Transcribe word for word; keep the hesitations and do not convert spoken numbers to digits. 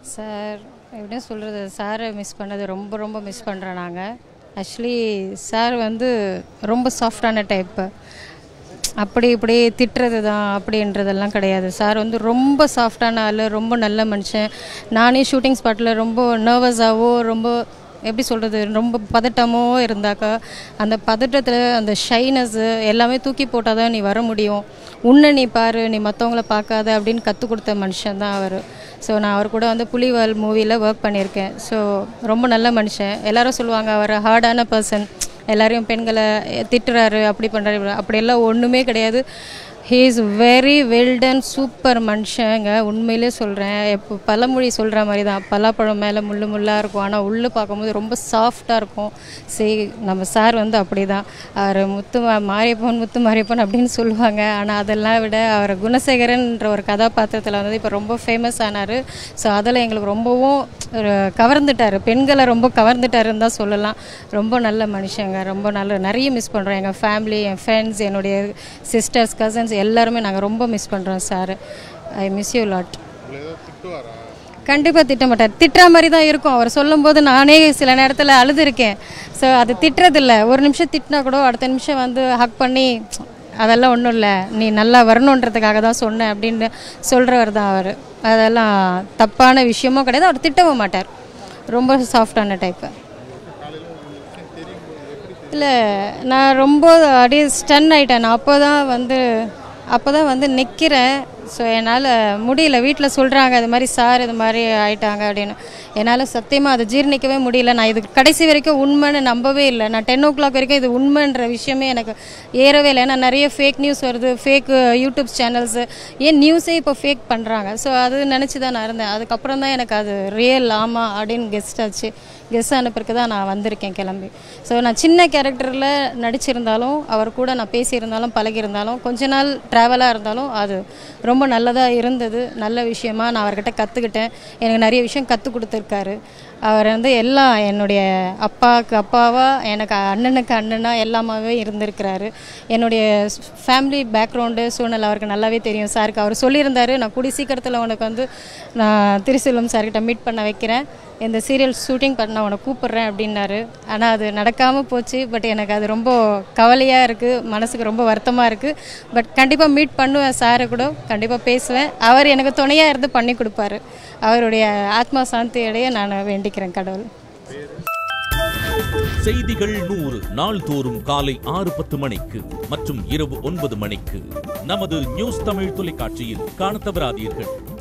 Sir எப்படி சொல்கிறது, சாரை மிஸ் பண்ணது ரொம்ப ரொம்ப மிஸ் பண்ணுறோம் நாங்கள். ஆக்சுவலி சார் வந்து ரொம்ப சாஃப்டான டைப்பு. அப்படி இப்படி திட்டுறது தான் அப்படின்றதெல்லாம் கிடையாது. சார் வந்து ரொம்ப சாஃப்டான ஆள், ரொம்ப நல்ல மனுஷன். நானே ஷூட்டிங் ஸ்பாட்டில் ரொம்ப நர்வஸாகவோ ரொம்ப எப்படி சொல்கிறது ரொம்ப பதட்டமோ இருந்தாக்கா அந்த பதட்டத்தில் அந்த ஷைனஸ்ஸு எல்லாமே தூக்கி போட்டால் தான் நீ வர முடியும். உன்னை நீ பாரு, நீ மற்றவங்கள பார்க்காத அப்படின்னு கற்றுக் கொடுத்த மனுஷன் தான் அவர். ஸோ நான் அவர் கூட வந்து புலிவால் மூவியில் ஒர்க் பண்ணியிருக்கேன். ஸோ ரொம்ப நல்ல மனுஷன். எல்லோரும் சொல்லுவாங்க அவர் ஹார்டான பர்சன், எல்லாரையும் பெண்களை திட்டுறாரு, அப்படி பண்ணுறாரு. அப்படியெல்லாம் ஒன்றுமே கிடையாது. He is very well done, super மனுஷங்க. உண்மையிலே சொல்கிறேன். இப்போ பழமொழி சொல்கிற மாதிரி தான், பலாப்பழம் மேலே முள்ளு முள்ளாக இருக்கும், ஆனால் உள்ளே பார்க்கும்போது ரொம்ப சாஃப்டாக இருக்கும். சரி, நம்ம சார் வந்து அப்படி தான். அவர் முத்து மாரியப்பன் முத்து மாரியப்பன் அப்படின்னு சொல்லுவாங்க. ஆனால் அதெல்லாம் விட அவர் குணசேகரன்ற ஒரு கதாபாத்திரத்தில் வந்து இப்போ ரொம்ப ஃபேமஸ் ஆனார். ஸோ அதில் எங்களுக்கு ரொம்பவும் கவர்ந்துட்டார், பெண்களை ரொம்ப கவர்ந்துட்டாருன்னு தான் சொல்லலாம். ரொம்ப நல்ல மனுஷங்க, ரொம்ப நல்ல. நிறைய மிஸ் பண்ணுறோம். எங்கள் ஃபேமிலி, என் ஃப்ரெண்ட்ஸ், என்னுடைய சிஸ்டர்ஸ், கசன்ஸ் எல்லாருமே நாங்கள் ரொம்ப மிஸ் பண்ணுறோம் sir. I miss you lot. கண்டிப்பாக திட்ட மாட்டார். திட்டுற மாதிரி தான் இருக்கும். அவர் சொல்லும்போது நானே சில நேரத்தில் அழுதுருக்கேன். ஸோ அது திட்டுறதில்ல. ஒரு நிமிஷம் திட்டினா கூட அடுத்த நிமிஷம் வந்து ஹக் பண்ணி அதெல்லாம் ஒன்றும் இல்லை, நீ நல்லா வரணுன்றதுக்காக தான் சொன்னேன் அப்படின்னு சொல்கிறவர் தான் அவர். அதெல்லாம் தப்பான விஷயமும் கிடையாது. அவர் திட்டவும் மாட்டார். ரொம்ப சாஃப்டான டைப்பு. இல்லை, நான் ரொம்ப அப்படியே ஸ்டன் ஆகிட்டேன். நான் அப்போ தான் வந்து அப்போ தான் வந்து நிற்கிறேன். ஸோ என்னால் முடியல. வீட்டில் சொல்கிறாங்க இது மாதிரி சார் இது மாதிரி ஆயிட்டாங்க அப்படின்னு. என்னால் சத்தியமாக அதை ஜீர்ணிக்கவே முடியல. நான் இது கடைசி வரைக்கும் உண்மைன்னு நம்பவே இல்லை. நான் டென் ஓ கிளாக் வரைக்கும் இது உண்மைன்ற விஷயமே எனக்கு ஏறவே இல்லை. ஏன்னா நிறைய ஃபேக் நியூஸ் வருது, ஃபேக் யூடியூப் சேனல்ஸு, ஏன் நியூஸே இப்போ ஃபேக் பண்ணுறாங்க. ஸோ அது நினச்சி தான் நான் இருந்தேன். அதுக்கப்புறம் தான் எனக்கு அது ரியல் ஆமாம் அப்படின்னு கெஸ்ட் ஆச்சு. கெஸ்ட் அனுப்பிற்கு தான் நான் வந்திருக்கேன் கிளம்பி. ஸோ நான் சின்ன கேரக்டரில் நடிச்சிருந்தாலும், அவர் கூட நான் பேசியிருந்தாலும், பழகியிருந்தாலும், கொஞ்ச நாள் ட்ராவலாக இருந்தாலும் அது ரொம்ப நல்லதாக இருந்தது. நல்ல விஷயமாக நான் அவர்கிட்ட கற்றுக்கிட்டேன். எனக்கு நிறைய விஷயம் கற்றுக் கொடுத்துருக்காரு. அவர் வந்து எல்லாம் என்னுடைய அப்பாவுக்கு அப்பாவாக, எனக்கு அண்ணனுக்கு அண்ணனாக எல்லாமாவே இருந்திருக்கிறாரு. என்னுடைய ஃபேமிலி பேக்ரவுண்டு சூழ்நிலை அவருக்கு நல்லாவே தெரியும். சாருக்கு அவர் சொல்லியிருந்தார், நான் கூடி சீக்கிரத்தில் உனக்கு வந்து நான் திருசெல்வம் சார்கிட்ட மீட் பண்ண வைக்கிறேன், இந்த சீரியல் ஷூட்டிங் பண்ண உன்னை கூப்பிட்றேன் அப்படின்னாரு. ஆனால் அது நடக்காமல் போச்சு. பட் எனக்கு அது ரொம்ப கவலையாக இருக்குது, மனசுக்கு ரொம்ப வருத்தமாக இருக்குது. பட் கண்டிப்பாக மீட் பண்ணுவேன், சாரை கூட கண்டிப்பாக பேசுவேன். அவர் எனக்கு துணையாக இருந்து பண்ணி கொடுப்பாரு. அவருடைய ஆத்மா சாந்தியடைய நான் வேண்டிக்கிறேன் கடவுள். செய்திகள் நூறு நாள்தோறும் காலை ஆறு பத்து மணிக்கு மற்றும் இரவு ஒன்பது மணிக்கு நமது நியூஸ் தமிழ் தொலைக்காட்சியில் காண தவறாதீர்கள்.